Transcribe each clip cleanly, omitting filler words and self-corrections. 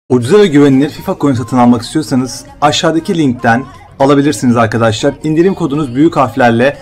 Ucuza ve güvenilir FIFA coin satın almak istiyorsanız aşağıdaki linkten alabilirsiniz arkadaşlar. İndirim kodunuz büyük harflerle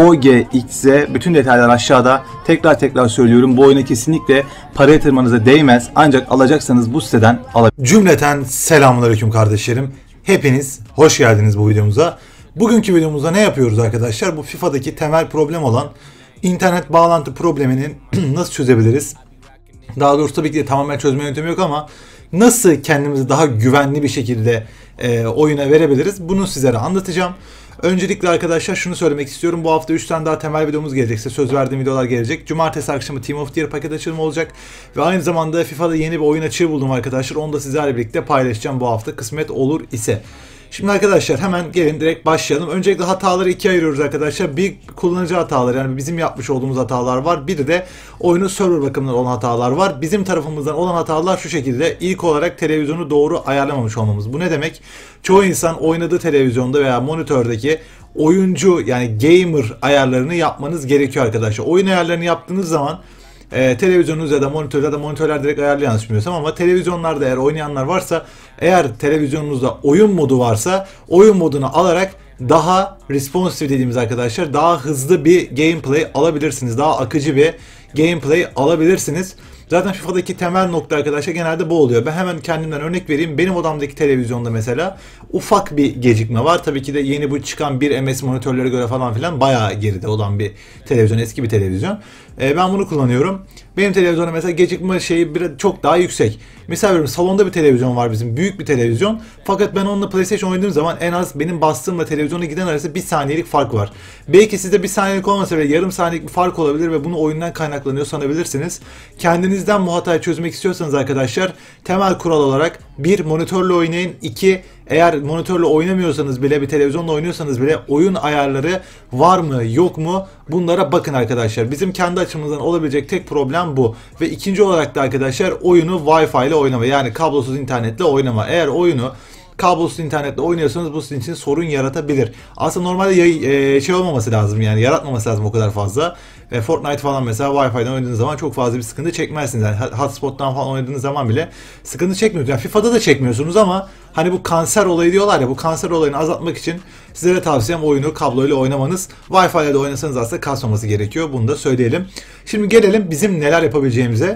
OGXZ. Bütün detaylar aşağıda. Tekrar söylüyorum, bu oyuna kesinlikle para yatırmanıza değmez. Ancak alacaksanız bu siteden alabilirsiniz. Cümleten selamünaleyküm kardeşlerim. Hepiniz hoş geldiniz bu videomuza. Bugünkü videomuzda ne yapıyoruz arkadaşlar? Bu FIFA'daki temel problem olan internet bağlantı problemini nasıl çözebiliriz? Daha doğrusu tabii ki de tamamen çözme yöntemi yok ama nasıl kendimizi daha güvenli bir şekilde oyuna verebiliriz? Bunu sizlere anlatacağım. Öncelikle arkadaşlar şunu söylemek istiyorum. Bu hafta 3 tane daha temel videomuz gelecek. Size söz verdiğim videolar gelecek. Cumartesi akşamı Team of the Year paket açılımı olacak. Ve aynı zamanda FIFA'da yeni bir oyun açığı buldum arkadaşlar. Onu da sizlerle birlikte paylaşacağım bu hafta. Kısmet olur ise. Şimdi arkadaşlar hemen gelin direkt başlayalım. Öncelikle hataları ikiye ayırıyoruz arkadaşlar. Bir kullanıcı hataları, yani bizim yapmış olduğumuz hatalar var. Bir de oyunun server bakımından olan hatalar var. Bizim tarafımızdan olan hatalar şu şekilde. İlk olarak televizyonu doğru ayarlamamış olmamız. Bu ne demek? Çoğu insan oynadığı televizyonda veya monitördeki oyuncu, yani gamer ayarlarını yapmanız gerekiyor arkadaşlar. Oyun ayarlarını yaptığınız zaman televizyonunuz ya da monitörler direkt ayarlı yansıtmıyorsam, ama televizyonlarda eğer oynayanlar varsa, eğer televizyonunuzda oyun modu varsa oyun modunu alarak daha responsive dediğimiz arkadaşlar, daha hızlı bir gameplay alabilirsiniz. Daha akıcı bir gameplay alabilirsiniz. Zaten FIFA'daki temel nokta arkadaşlar genelde bu oluyor. Ben hemen kendimden örnek vereyim. Benim odamdaki televizyonda mesela ufak bir gecikme var. Tabii ki de yeni bu çıkan 1 ms monitörlere göre falan filan bayağı geride olan bir televizyon, eski bir televizyon. Ben bunu kullanıyorum. Benim televizyonda mesela gecikme şeyi çok daha yüksek. Mesela salonda bir televizyon var bizim, büyük bir televizyon. Fakat ben onunla PlayStation oynadığım zaman en az benim bastığımla televizyona giden arasında 1 saniyelik fark var. Belki sizde 1 saniyelik olmasa bile yarım saniyelik bir fark olabilir ve bunu oyundan kaynaklanıyor sanabilirsiniz. Kendinizden bu hatayı çözmek istiyorsanız arkadaşlar, temel kural olarak 1 monitörle oynayın. 2 eğer monitörle oynamıyorsanız bile, bir televizyonla oynuyorsanız bile oyun ayarları var mı yok mu, bunlara bakın arkadaşlar. Bizim kendi açımızdan olabilecek tek problem bu. Ve ikinci olarak da arkadaşlar oyunu Wi-Fi ile oynama, yani kablosuz internetle oynama. Eğer oyunu kablosuz internetle oynuyorsanız bu sizin için sorun yaratabilir. Aslında normalde şey olmaması lazım, yani yaratmaması lazım o kadar fazla. Fortnite falan mesela Wi-Fi'den oynadığınız zaman çok fazla bir sıkıntı çekmezsiniz. Yani hotspot'tan falan oynadığınız zaman bile sıkıntı çekmiyorsunuz. Yani FIFA'da da çekmiyorsunuz ama hani bu kanser olayı diyorlar ya, bu kanser olayını azaltmak için sizlere tavsiyem oyunu kabloyla oynamanız. Wi-Fi ile de oynasanız aslında kasmaması gerekiyor. Bunu da söyleyelim. Şimdi gelelim bizim neler yapabileceğimize.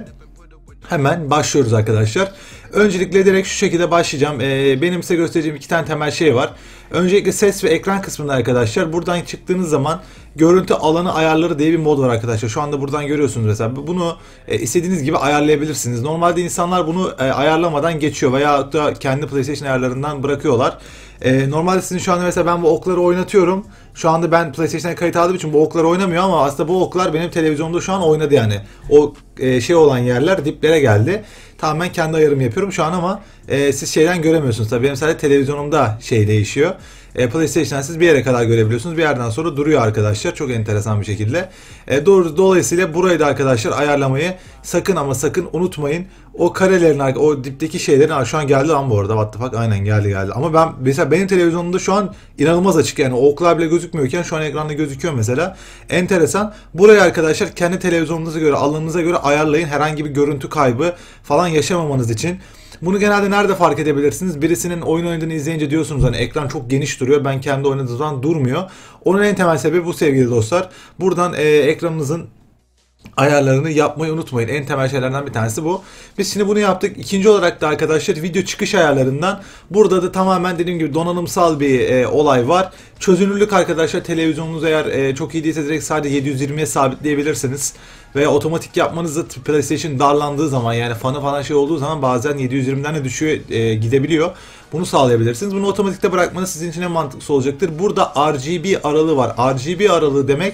Hemen başlıyoruz arkadaşlar. Öncelikle direkt şu şekilde başlayacağım. Benim size göstereceğim 2 tane temel şey var. Öncelikle ses ve ekran kısmında arkadaşlar, buradan çıktığınız zaman görüntü alanı ayarları diye bir mod var arkadaşlar. Şu anda buradan görüyorsunuz mesela. Bunu istediğiniz gibi ayarlayabilirsiniz. Normalde insanlar bunu ayarlamadan geçiyor veya da kendi PlayStation ayarlarından bırakıyorlar. Normalde sizin şu anda mesela ben bu okları oynatıyorum. Şu anda ben PlayStation'a kayıt aldığım için bu oklar oynamıyor ama aslında bu oklar benim televizyonda şu an oynadı yani. O şey olan yerler diplere geldi. Tamamen kendi ayarımı yapıyorum şu an ama siz şeyden göremiyorsunuz. Tabii benim sadece televizyonumda şey değişiyor. PlayStation'dan siz bir yere kadar görebiliyorsunuz. Bir yerden sonra duruyor arkadaşlar. Çok enteresan bir şekilde. Dolayısıyla burayı da arkadaşlar ayarlamayı sakın ama sakın unutmayın. O karelerin, o dipteki şeylerin, şu an geldi lan bu arada. What the fuck? Aynen geldi. Ama ben mesela benim televizyonumda şu an inanılmaz açık, yani o oklar bile gözükmüyorken şu an ekranda gözüküyor mesela. Enteresan. Burayı arkadaşlar kendi televizyonunuza göre, alanınıza göre ayarlayın. Herhangi bir görüntü kaybı falan yaşamamanız için. Bunu genelde nerede fark edebilirsiniz? Birisinin oyun oynadığını izleyince diyorsunuz hani ekran çok geniş duruyor. Ben kendi oynadığım zaman durmuyor. Onun en temel sebebi bu sevgili dostlar. Buradan ekranınızın ayarlarını yapmayı unutmayın. En temel şeylerden bir tanesi bu. Biz şimdi bunu yaptık. İkinci olarak da arkadaşlar video çıkış ayarlarından, burada da tamamen dediğim gibi donanımsal bir olay var. Çözünürlük arkadaşlar, televizyonunuz eğer çok iyi değilse direkt sadece 720'ye sabitleyebilirsiniz. Ve otomatik yapmanızda PlayStation darlandığı zaman, yani fanı falan şey olduğu zaman bazen 720'den de düşüyor, gidebiliyor. Bunu sağlayabilirsiniz. Bunu otomatikte bırakmanız sizin için en mantıklısı olacaktır. Burada RGB aralığı var. RGB aralığı demek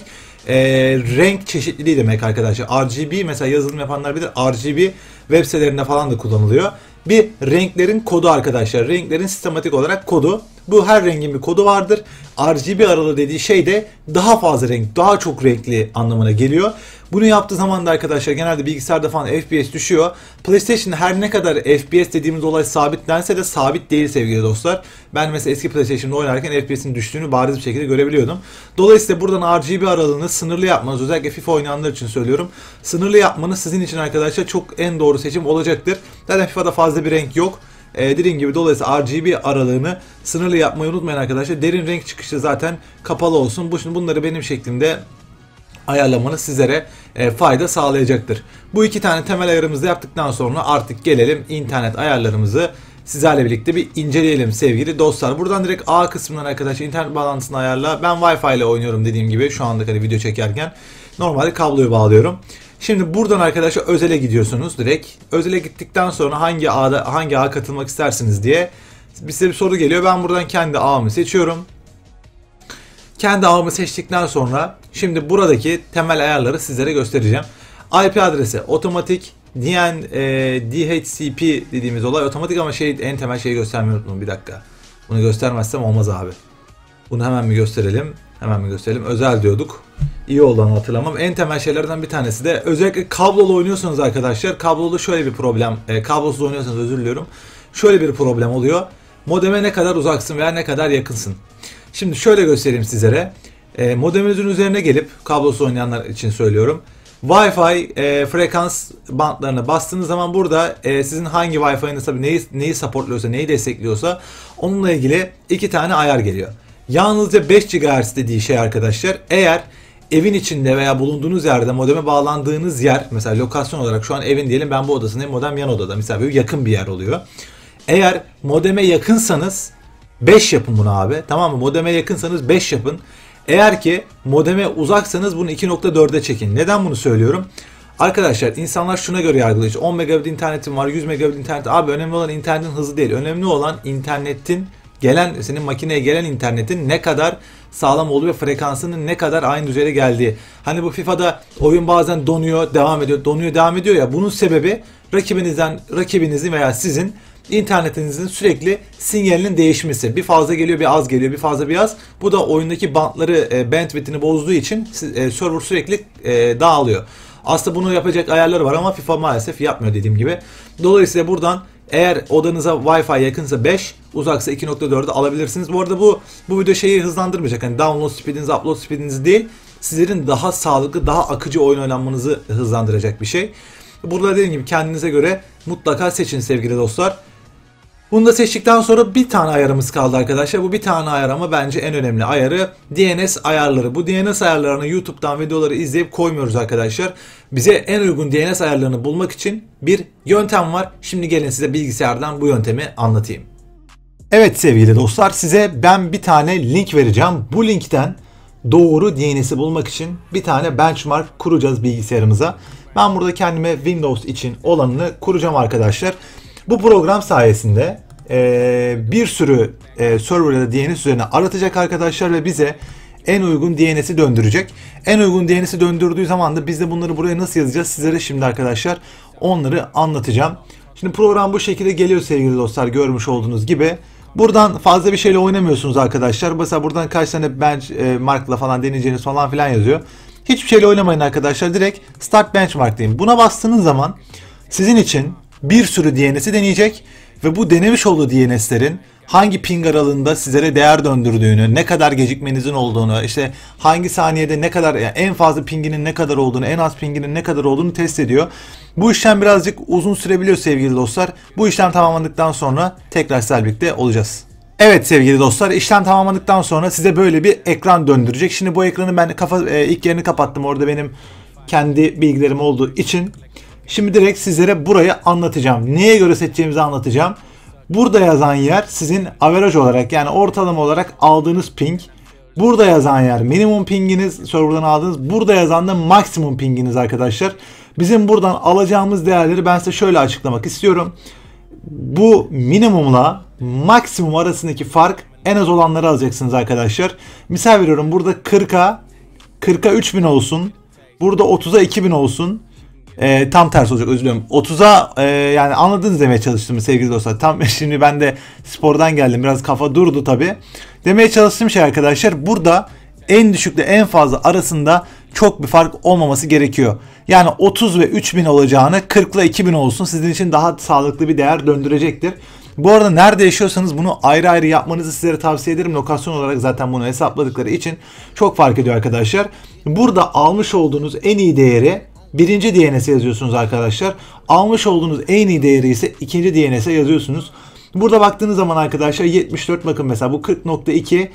renk çeşitliliği demek arkadaşlar. RGB mesela yazılım yapanlar bilir. RGB web sitelerinde falan da kullanılıyor. Bir renklerin kodu arkadaşlar. Renklerin sistematik olarak kodu. Bu her rengin bir kodu vardır. RGB aralığı dediği şey de daha fazla renk, daha çok renkli anlamına geliyor. Bunu yaptığı zaman da arkadaşlar genelde bilgisayarda falan FPS düşüyor. PlayStation'da her ne kadar FPS dediğimiz olay sabitlense de sabit değil sevgili dostlar. Ben mesela eski PlayStation'da oynarken FPS'in düştüğünü bariz bir şekilde görebiliyordum. Dolayısıyla buradan RGB aralığını sınırlı yapmanız, özellikle FIFA oynayanlar için söylüyorum. Sınırlı yapmanız sizin için arkadaşlar çok en doğru seçim olacaktır. Zaten FIFA'da fazla bir renk yok. Dediğim gibi dolayısıyla RGB aralığını sınırlı yapmayı unutmayın arkadaşlar. Derin renk çıkışı zaten kapalı olsun. Bunları benim şeklimde ayarlamanız sizlere fayda sağlayacaktır. Bu iki tane temel ayarımızı yaptıktan sonra artık gelelim internet ayarlarımızı sizlerle birlikte bir inceleyelim sevgili dostlar. Buradan direkt A kısmından arkadaşlar internet bağlantısını ayarla. Ben Wi-Fi ile oynuyorum dediğim gibi şu anda video çekerken. Normalde kabloyu bağlıyorum. Şimdi buradan arkadaşlar özele gidiyorsunuz direkt. Özele gittikten sonra hangi ağa katılmak istersiniz diye size bir soru geliyor. Ben buradan kendi ağımı seçiyorum. Kendi ağımı seçtikten sonra şimdi buradaki temel ayarları sizlere göstereceğim. IP adresi otomatik, DHCP dediğimiz olay otomatik ama en temel şeyi göstermeyi unuttum. Bir dakika. Bunu göstermezsem olmaz abi. Bunu hemen bir gösterelim. Özel diyorduk. İyi olduğunu hatırlamam. En temel şeylerden bir tanesi de özellikle kablolu oynuyorsanız arkadaşlar. Kablolu şöyle bir problem. Kablosuz oynuyorsanız özür diliyorum. Şöyle bir problem oluyor. Modeme ne kadar uzaksın veya ne kadar yakınsın. Şimdi şöyle göstereyim sizlere. Modeminizin üzerine gelip kablosuz oynayanlar için söylüyorum. Wi-Fi frekans bantlarına bastığınız zaman burada sizin hangi Wi-Fi'niz tabii neyi supportluyorsa, neyi destekliyorsa onunla ilgili iki tane ayar geliyor. Yalnızca 5 GHz dediği şey arkadaşlar. Eğer evin içinde veya bulunduğunuz yerde modeme bağlandığınız yer mesela lokasyon olarak şu an evin diyelim ben bu odasındayım, modem yan odada mesela böyle yakın bir yer oluyor. Eğer modeme yakınsanız 5 yapın bunu abi, tamam mı? Modeme yakınsanız 5 yapın. Eğer ki modeme uzaksanız bunu 2.4'e çekin. Neden bunu söylüyorum? Arkadaşlar insanlar şuna göre yargılıyor. İşte 10 megabit internetim var, 100 megabit internet. Abi önemli olan internetin hızı değil. Önemli olan internetin senin makineye gelen internetin ne kadar sağlam olduğu ve frekansının ne kadar aynı düzeyde geldiği. Hani bu FIFA'da oyun bazen donuyor, devam ediyor ya. Bunun sebebi rakibinizin veya sizin internetinizin sürekli sinyalinin değişmesi. Bir fazla geliyor, bir az geliyor, bir fazla bir az. Bu da oyundaki bandwidth'ini bozduğu için server sürekli dağılıyor. Aslında bunu yapacak ayarları var ama FIFA maalesef yapmıyor dediğim gibi. Dolayısıyla buradan eğer odanıza Wi-Fi yakınsa 5, uzaksa 2.4'e alabilirsiniz. Bu arada bu video şeyi hızlandırmayacak. Yani download speedinizi, upload speedinizi değil, sizlerin daha sağlıklı, daha akıcı oyun oynanmanızı hızlandıracak bir şey. Burada dediğim gibi kendinize göre mutlaka seçin sevgili dostlar. Bunu da seçtikten sonra bir tane ayarımız kaldı arkadaşlar. Bu bir tane ayar ama bence en önemli ayarı DNS ayarları. Bu DNS ayarlarını YouTube'dan videoları izleyip koymuyoruz arkadaşlar. Bize en uygun DNS ayarlarını bulmak için bir yöntem var. Şimdi gelin size bilgisayardan bu yöntemi anlatayım. Evet sevgili dostlar, size ben bir tane link vereceğim. Bu linkten doğru DNS'i bulmak için bir tane benchmark kuracağız bilgisayarımıza. Ben burada kendime Windows için olanını kuracağım arkadaşlar. Bu program sayesinde bir sürü server ya da DNS üzerine aratacak arkadaşlar ve bize en uygun DNS'i döndürecek. En uygun DNS'i döndürdüğü zaman da biz de bunları buraya nasıl yazacağız sizlere şimdi arkadaşlar onları anlatacağım. Şimdi program bu şekilde geliyor sevgili dostlar, görmüş olduğunuz gibi. Buradan fazla bir şeyle oynamıyorsunuz arkadaşlar. Mesela buradan kaç tane benchmark'la falan deneyeceğiniz falan filan yazıyor. Hiçbir şeyle oynamayın arkadaşlar. Direkt Start Benchmark deyin. Buna bastığınız zaman sizin için bir sürü DNS'i deneyecek ve bu denemiş olduğu DNS'lerin hangi ping aralığında sizlere değer döndürdüğünü, ne kadar gecikmenizin olduğunu, işte hangi saniyede ne kadar, yani en fazla pinginin ne kadar olduğunu, en az pinginin ne kadar olduğunu test ediyor. Bu işlem birazcık uzun sürebiliyor sevgili dostlar. Bu işlem tamamlandıktan sonra tekrar sizlerle birlikte olacağız. Evet sevgili dostlar, işlem tamamladıktan sonra size böyle bir ekran döndürecek. Şimdi bu ekranı ben ilk yerini kapattım. Orada benim kendi bilgilerim olduğu için. Şimdi direkt sizlere burayı anlatacağım. Neye göre seçeceğimizi anlatacağım. Burada yazan yer sizin average olarak, yani ortalama olarak aldığınız ping. Burada yazan yer minimum pinginiz, serverdan aldığınız. Burada yazan da maksimum pinginiz arkadaşlar. Bizim buradan alacağımız değerleri ben size şöyle açıklamak istiyorum. Bu minimumla maksimum arasındaki fark en az olanları alacaksınız arkadaşlar. Misal veriyorum, burada 40'a 3000 olsun. Burada 30'a 2000 olsun. Tam tersi olacak, özür diliyorum. 30'a yani anladınız demeye çalıştım sevgili dostlar. Tam şimdi ben de spordan geldim. Biraz kafa durdu tabi. Demeye çalıştığım şey arkadaşlar, burada en düşükle en fazla arasında çok bir fark olmaması gerekiyor. Yani 30 ve 3000 olacağını 40 ile 2000 olsun, sizin için daha sağlıklı bir değer döndürecektir. Bu arada nerede yaşıyorsanız bunu ayrı ayrı yapmanızı sizlere tavsiye ederim. Lokasyon olarak zaten bunu hesapladıkları için çok fark ediyor arkadaşlar. Burada almış olduğunuz en iyi değeri birinci DNS'e yazıyorsunuz arkadaşlar. Almış olduğunuz en iyi değeri ise ikinci DNS'e yazıyorsunuz. Burada baktığınız zaman arkadaşlar 74, bakın mesela bu 40.2,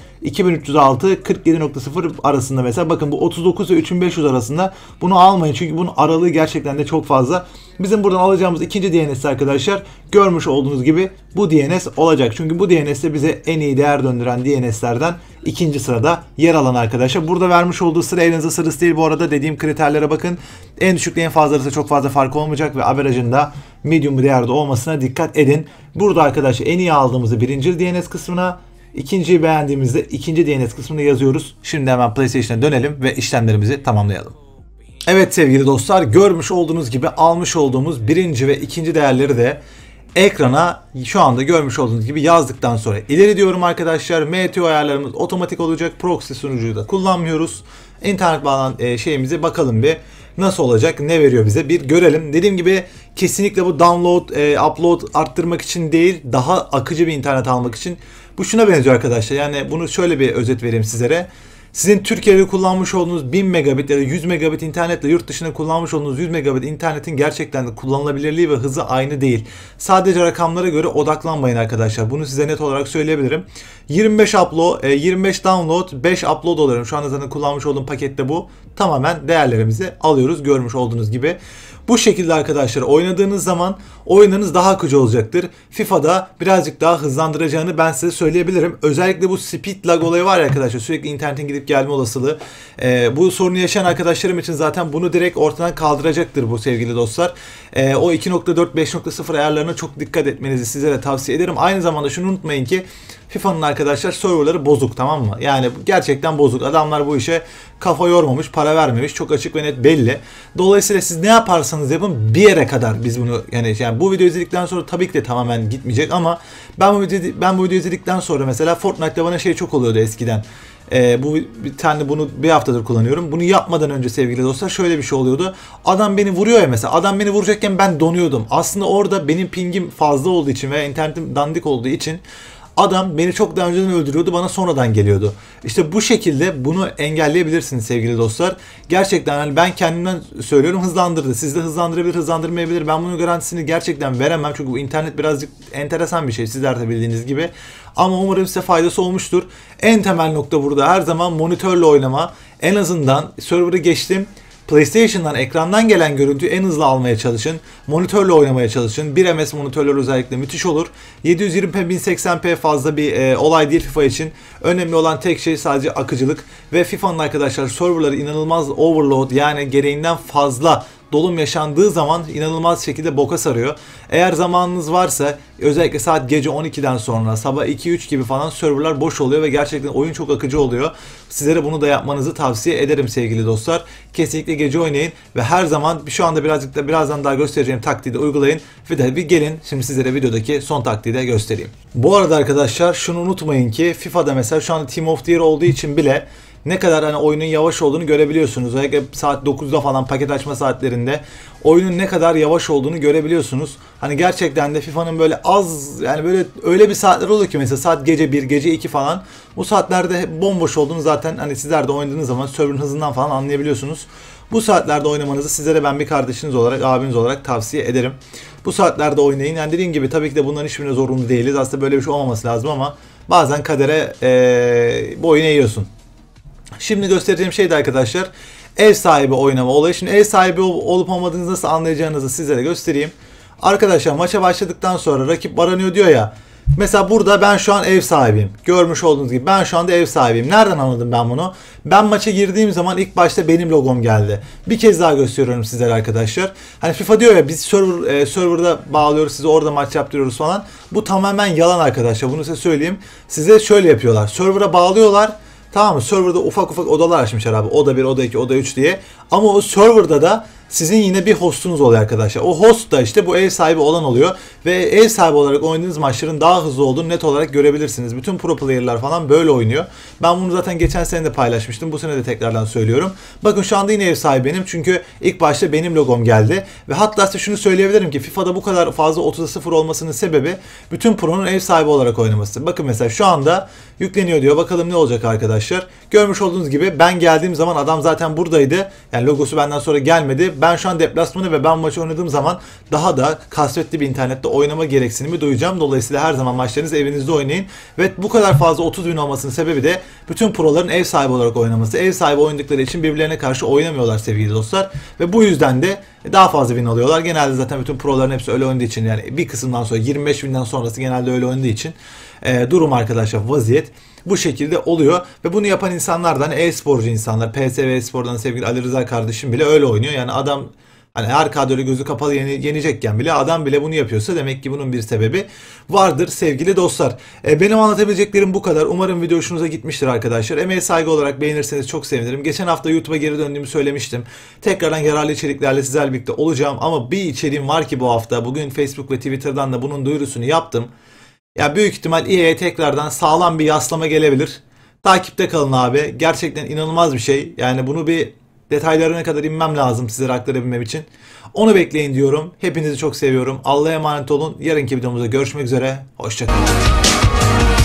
2306, 47.0 arasında mesela, bakın bu 39 ve 3500 arasında, bunu almayın çünkü bunun aralığı gerçekten de çok fazla. Bizim buradan alacağımız ikinci DNS arkadaşlar görmüş olduğunuz gibi bu DNS olacak. Çünkü bu DNS de bize en iyi değer döndüren DNS'lerden ikinci sırada yer alan arkadaşlar. Burada vermiş olduğu sıra elinizde sırası değil bu arada, dediğim kriterlere bakın. En düşükle en fazla arasında çok fazla fark olmayacak ve averajında medium bir değerde olmasına dikkat edin. Burada arkadaşlar en iyi aldığımızı birinci DNS kısmına, ikinciyi beğendiğimizde ikinci DNS kısmına yazıyoruz. Şimdi hemen PlayStation'a dönelim ve işlemlerimizi tamamlayalım. Evet sevgili dostlar, görmüş olduğunuz gibi almış olduğumuz birinci ve ikinci değerleri de ekrana şu anda görmüş olduğunuz gibi yazdıktan sonra ileri diyorum arkadaşlar. MTO ayarlarımız otomatik olacak. Proxy sunucuyu da kullanmıyoruz. İnternet şeyimize bakalım bir nasıl olacak, ne veriyor bize bir görelim. Dediğim gibi kesinlikle bu download, upload arttırmak için değil, daha akıcı bir internet almak için. Bu şuna benziyor arkadaşlar. Yani bunu şöyle bir özet vereyim sizlere. Sizin Türkiye'de kullanmış olduğunuz 1000 megabit ya da 100 megabit internetle yurt dışında kullanmış olduğunuz 100 megabit internetin gerçekten de kullanılabilirliği ve hızı aynı değil. Sadece rakamlara göre odaklanmayın arkadaşlar. Bunu size net olarak söyleyebilirim. 25 upload, 25 download, 5 upload oluyorum. Şu anda zaten kullanmış olduğum pakette bu. Tamamen değerlerimizi alıyoruz görmüş olduğunuz gibi. Bu şekilde arkadaşlar oynadığınız zaman oyunlarınız daha akıcı olacaktır. FIFA'da birazcık daha hızlandıracağını ben size söyleyebilirim. Özellikle bu speed lag olayı var ya arkadaşlar, sürekli internetin gidip gelme olasılığı. Bu sorunu yaşayan arkadaşlarım için zaten bunu direkt ortadan kaldıracaktır bu sevgili dostlar. O 2.4 5.0 ayarlarına çok dikkat etmenizi sizlere tavsiye ederim. Aynı zamanda şunu unutmayın ki FIFA'nın arkadaşlar serverları bozuk, tamam mı? Yani gerçekten bozuk. Adamlar bu işe kafa yormamış, para vermemiş. Çok açık ve net belli. Dolayısıyla siz ne yaparsanız yapın bir yere kadar biz bunu yani bu videoyu izledikten sonra tabii ki de tamamen gitmeyecek ama ben bu videoyu izledikten sonra mesela Fortnite'da bana şey çok oluyordu eskiden. Bu bir tane bunu bir haftadır kullanıyorum. Bunu yapmadan önce sevgili dostlar şöyle bir şey oluyordu. Adam beni vuruyor ya mesela. Adam beni vuracakken ben donuyordum. Aslında orada benim pingim fazla olduğu için veya internetim dandik olduğu için adam beni çok daha önceden öldürüyordu, bana sonradan geliyordu. İşte bu şekilde bunu engelleyebilirsiniz sevgili dostlar. Gerçekten yani ben kendimden söylüyorum, hızlandırdı. Siz de hızlandırabilir, hızlandırmayabilir. Ben bunun garantisini gerçekten veremem. Çünkü bu internet birazcık enteresan bir şey, sizler de bildiğiniz gibi. Ama umarım size faydası olmuştur. En temel nokta burada her zaman monitörle oynama. En azından server'ı geçtim. PlayStation'dan ekrandan gelen görüntüyü en hızlı almaya çalışın. Monitörle oynamaya çalışın. 1ms monitörler özellikle müthiş olur. 720p 1080p fazla bir olay değil FIFA için. Önemli olan tek şey sadece akıcılık. Ve FIFA'nın arkadaşlar serverları inanılmaz overload, yani gereğinden fazla dolum yaşandığı zaman inanılmaz şekilde boka sarıyor. Eğer zamanınız varsa özellikle saat gece 12'den sonra sabah 2-3 gibi falan serverlar boş oluyor ve gerçekten oyun çok akıcı oluyor. Sizlere bunu da yapmanızı tavsiye ederim sevgili dostlar. Kesinlikle gece oynayın ve her zaman şu anda birazdan daha göstereceğim taktiği de uygulayın ve de bir gelin şimdi sizlere videodaki son taktiği de göstereyim. Bu arada arkadaşlar şunu unutmayın ki FIFA'da mesela şu anda Team of the Year olduğu için bile ne kadar hani oyunun yavaş olduğunu görebiliyorsunuz. Özellikle saat 9'da falan paket açma saatlerinde oyunun ne kadar yavaş olduğunu görebiliyorsunuz. Hani gerçekten de FIFA'nın böyle az, yani böyle öyle bir saatler oluyor ki mesela saat gece 1, gece 2 falan. Bu saatlerde bomboş olduğunu zaten hani sizler de oynadığınız zaman server'ın hızından falan anlayabiliyorsunuz. Bu saatlerde oynamanızı sizlere ben bir kardeşiniz olarak, abiniz olarak tavsiye ederim. Bu saatlerde oynayın. Yani dediğim gibi tabii ki de bunların hiçbirine zorunlu değiliz. Aslında böyle bir şey olmaması lazım ama bazen kadere boyun eğiyorsun. Şimdi göstereceğim şey de arkadaşlar ev sahibi oynama olayı. Şimdi ev sahibi olup olmadığınızı nasıl anlayacağınızı sizlere göstereyim. Arkadaşlar maça başladıktan sonra rakip aranıyor diyor ya. Mesela burada ben şu an ev sahibiyim. Görmüş olduğunuz gibi ben şu anda ev sahibiyim. Nereden anladım ben bunu? Ben maça girdiğim zaman ilk başta benim logom geldi. Bir kez daha gösteriyorum sizlere arkadaşlar. Hani FIFA diyor ya biz serverda bağlıyoruz, size orada maç yaptırıyoruz falan. Bu tamamen yalan arkadaşlar. Bunu size söyleyeyim. Size şöyle yapıyorlar. Server'a bağlıyorlar. Tamam mı? Server'da ufak ufak odalar açmışlar abi. Oda 1, oda 2, oda 3 diye. Ama o server'da da sizin yine bir hostunuz oluyor arkadaşlar. O host da işte bu ev sahibi olan oluyor. Ve ev sahibi olarak oynadığınız maçların daha hızlı olduğunu net olarak görebilirsiniz. Bütün pro player'lar falan böyle oynuyor. Ben bunu zaten geçen sene de paylaşmıştım. Bu sene de tekrardan söylüyorum. Bakın şu anda yine ev sahibi benim. Çünkü ilk başta benim logom geldi. Ve hatta size şunu söyleyebilirim ki FIFA'da bu kadar fazla 30'a 0 olmasının sebebi bütün pro'nun ev sahibi olarak oynaması. Bakın mesela şu anda Yükleniyor diyor. Bakalım ne olacak arkadaşlar. Görmüş olduğunuz gibi ben geldiğim zaman adam zaten buradaydı. Yani logosu benden sonra gelmedi. Ben şu an deplasmanı ve ben maçı oynadığım zaman daha da kasvetli bir internette oynama gereksinimi duyacağım. Dolayısıyla her zaman maçlarınızı evinizde oynayın. Ve bu kadar fazla 30.000 olmasının sebebi de bütün proların ev sahibi olarak oynaması. Ev sahibi oynadıkları için birbirlerine karşı oynamıyorlar sevgili dostlar. Ve bu yüzden de daha fazla win alıyorlar. Genelde zaten bütün proların hepsi öyle oynadığı için, yani bir kısımdan sonra 25.000'den sonrası genelde öyle oynadığı için durum arkadaşlar, vaziyet bu şekilde oluyor. Ve bunu yapan insanlardan e-sporcu insanlar, PSV Espor'dan sevgili Ali Rıza kardeşim bile öyle oynuyor. Yani adam hani her kadroyla gözü kapalı yenecekken bile adam bile bunu yapıyorsa demek ki bunun bir sebebi vardır sevgili dostlar. Benim anlatabileceklerim bu kadar. Umarım video hoşunuza gitmiştir arkadaşlar. Emeğe saygı olarak beğenirseniz çok sevinirim. Geçen hafta YouTube'a geri döndüğümü söylemiştim. Tekrardan yararlı içeriklerle sizlerle birlikte olacağım. Ama bir içeriğim var ki bu hafta. Bugün Facebook ve Twitter'dan da bunun duyurusunu yaptım. Ya büyük ihtimal EA'ye tekrardan sağlam bir yaslama gelebilir. Takipte kalın abi. Gerçekten inanılmaz bir şey. Yani bunu bir detaylarına kadar inmem lazım sizlere aktarabilmem için. Onu bekleyin diyorum. Hepinizi çok seviyorum. Allah'a emanet olun. Yarınki videomuzda görüşmek üzere. Hoşçakalın.